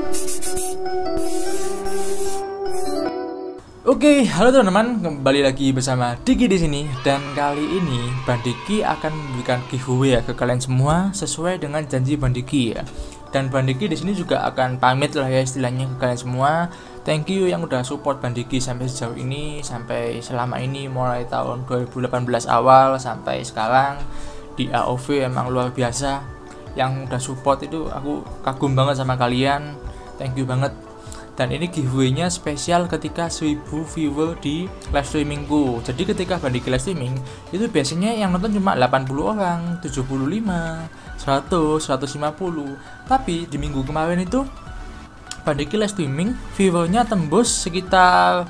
Oke, halo teman-teman, kembali lagi bersama Diki di sini. Dan kali ini Bang Diki akan memberikan giveaway ya ke kalian semua sesuai dengan janji Bang Diki ya. Dan Bang Diki di sini juga akan pamit lah ya istilahnya ke kalian semua. Thank you yang udah support Bang Diki sampai sejauh ini, sampai selama ini mulai tahun 2018 awal sampai sekarang di AOV emang luar biasa. Yang udah support itu aku kagum banget sama kalian. Thank you banget. Dan ini giveaway-nya spesial ketika 1000 viewer di live streamingku. Jadi ketika Bang Diki live streaming, itu biasanya yang nonton cuma 80 orang, 75, 100, 150. Tapi di minggu kemarin itu Bang Diki live streaming, viewernya tembus sekitar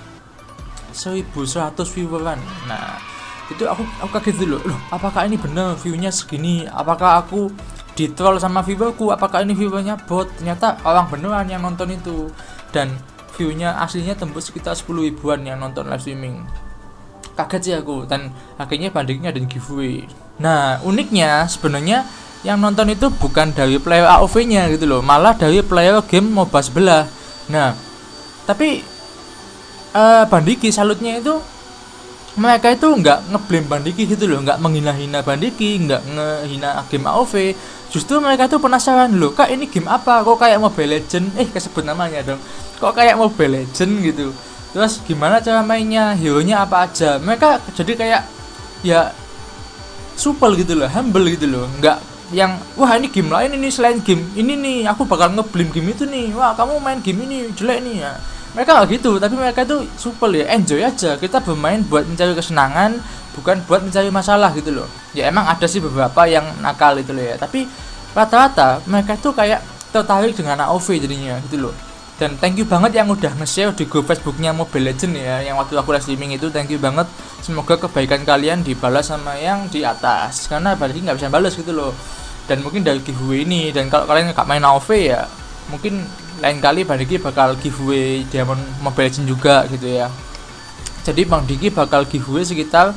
1100 vieweran. Nah, itu aku kaget dulu. Loh, apakah ini bener view-nya segini? Apakah aku di troll sama viewerku, apakah ini viewernya bot? Ternyata orang beneran yang nonton itu, dan viewnya aslinya tembus sekitar 10 ribuan yang nonton live streaming. Kaget sih aku, dan akhirnya Bang Diki ada giveaway. Nah, uniknya sebenarnya yang nonton itu bukan dari player AOV-nya gitu loh, malah dari player game MOBA sebelah. Nah, tapi Bang Diki salutnya itu mereka itu nggak ngeblame Bang Diki gitu loh, nggak menghina-hina Bang Diki, nggak ngehina game AOV. Justru mereka tuh penasaran loh, kak ini game apa? Kok kayak Mobile Legend? Kesebut namanya dong. Kok kayak Mobile Legend gitu? Terus gimana cara mainnya? Hero-nya apa aja? Mereka jadi kayak ya supel gitu loh, humble gitu loh. Nggak yang wah ini game lain ini selain game ini nih, aku bakal ngeblame game itu nih. Wah kamu main game ini jelek nih ya. Mereka nggak gitu, tapi mereka tuh supel ya, enjoy aja. Kita bermain buat mencari kesenangan, bukan buat mencari masalah gitu loh. Ya emang ada sih beberapa yang nakal itu loh ya, tapi rata-rata mereka tuh kayak tertarik dengan AOV jadinya gitu loh. Dan thank you banget yang udah nge-share di grup Facebooknya Mobile Legend ya, yang waktu aku live streaming itu. Thank you banget, semoga kebaikan kalian dibalas sama yang di atas, karena berarti nggak bisa balas gitu loh. Dan mungkin dari giveaway ini, dan kalau kalian nggak main AOV ya mungkin lain kali Bang Diki bakal giveaway Diamond Mobile Legends juga gitu ya. Jadi Bang Diki bakal giveaway sekitar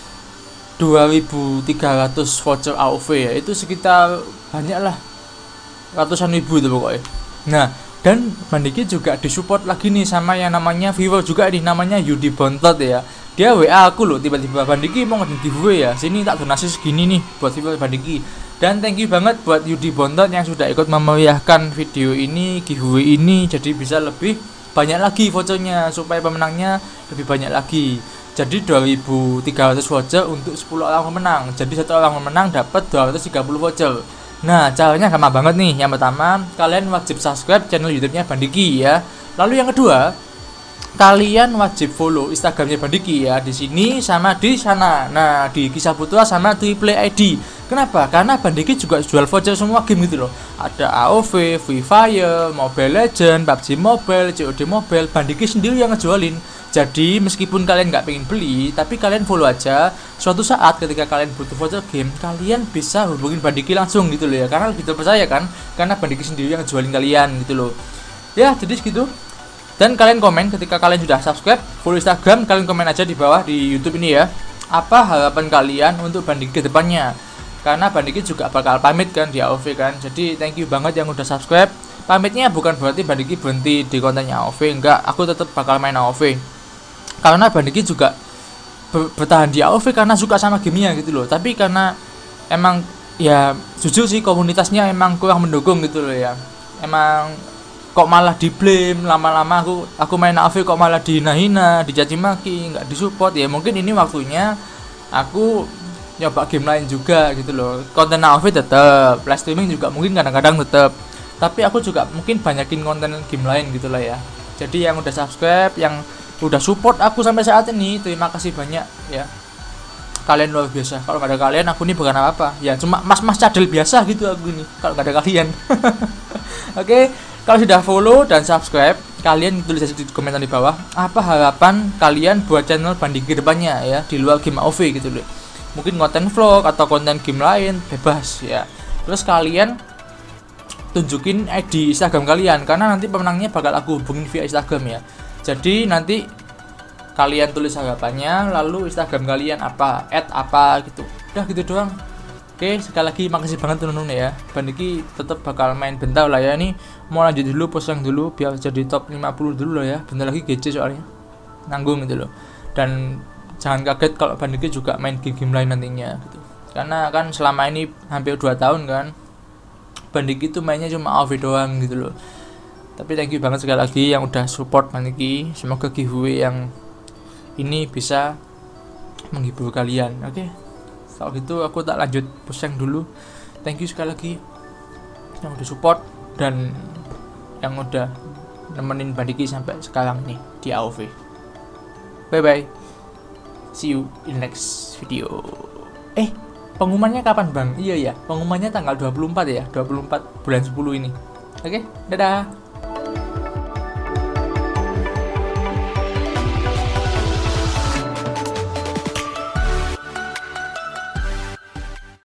2300 voucher AOV ya, itu sekitar banyak lah, ratusan ribu itu pokoknya. Nah, dan Bang Diki juga disupport lagi nih sama yang namanya viewer juga nih, namanya Yudi Bontot ya. Dia WA aku loh, tiba-tiba Bang Diki mau ngadain giveaway ya, sini tak donasi segini nih buat viewer Bang Diki. Dan thank you banget buat Yudi Bontot yang sudah ikut memeriahkan video ini, giveaway ini, jadi bisa lebih banyak lagi vouchernya, supaya pemenangnya lebih banyak lagi. Jadi 2300 voucher untuk 10 orang pemenang. Jadi satu orang pemenang dapat 230 voucher. Nah, caranya gampang banget nih. Yang pertama, kalian wajib subscribe channel YouTube-nya Bang Diki ya. Lalu yang kedua, kalian wajib follow Instagramnya Bang Diki ya, di sini sama di sana. Nah, di Kisah Putra sama Triple ID. Kenapa? Karena Bang Diki juga jual voucher semua game gitu loh. Ada AOV, Free Fire, Mobile Legend, PUBG Mobile, COD Mobile. Bang Diki sendiri yang ngejualin. Jadi meskipun kalian nggak pengen beli, tapi kalian follow aja. Suatu saat ketika kalian butuh voucher game, kalian bisa hubungin Bang Diki langsung gitu loh ya. Karena lebih terpercaya kan, karena Bang Diki sendiri yang ngejualin kalian gitu loh. Ya, jadi segitu. Dan kalian komen ketika kalian sudah subscribe, follow Instagram, kalian komen aja di bawah di YouTube ini ya. Apa harapan kalian untuk Bang Diki ke depannya? Karena Bang Diki juga bakal pamit kan di AOV kan. Jadi thank you banget yang udah subscribe. Pamitnya bukan berarti Bang Diki berhenti di kontennya AOV, enggak, aku tetap bakal main AOV. Karena Bang Diki juga bertahan di AOV karena suka sama gamenya gitu loh. Tapi karena emang ya jujur sih komunitasnya emang kurang mendukung gitu loh ya. Emang kok malah di blame, lama-lama aku main AOV kok malah dihina-hina, dicaci maki, nggak disupport ya. Mungkin ini waktunya aku nyoba game lain juga gitu loh. Konten AOV tetap, live streaming juga mungkin kadang-kadang tetap, tapi aku juga mungkin banyakin konten game lain gitu lah ya. Jadi yang udah subscribe, yang udah support aku sampai saat ini, terima kasih banyak ya. Kalian luar biasa. Kalau nggak ada kalian aku ini bukan apa-apa ya, cuma mas-mas cadel biasa gitu aku ini kalau nggak ada kalian. Oke, kalau sudah follow dan subscribe, kalian tulis aja di komentar di bawah apa harapan kalian buat channel Bang Diki depannya ya, di luar game AOV gitu loh. Mungkin konten vlog atau konten game lain bebas ya. Terus kalian tunjukin ID Instagram kalian, karena nanti pemenangnya bakal aku hubungin via Instagram ya. Jadi nanti kalian tulis harapannya, lalu Instagram kalian apa, apa gitu. Udah gitu doang. Oke, sekali lagi makasih banget teman-teman ya. Bandiki tetap bakal main bentar lah ya. Ini mau lanjut dulu posting dulu biar jadi top 50 dulu lah ya. Bentar lagi GC soalnya. Nanggung gitu loh. Dan jangan kaget kalau Bandiki juga main game lain nantinya gitu. Karena kan selama ini hampir 2 tahun kan Bandiki itu mainnya cuma AoV doang gitu loh. Tapi thank you banget sekali lagi yang udah support Bandiki. Semoga giveaway yang ini bisa menghibur kalian. Oke. Kalau gitu aku tak lanjut posting dulu. Thank you sekali lagi yang udah support dan yang udah nemenin Bandiki sampai sekarang nih di AoV. Bye bye. See you in next video. Pengumumannya kapan bang? Iya ya, pengumumannya tanggal 24 ya, 24 bulan 10 ini. Oke, dadah.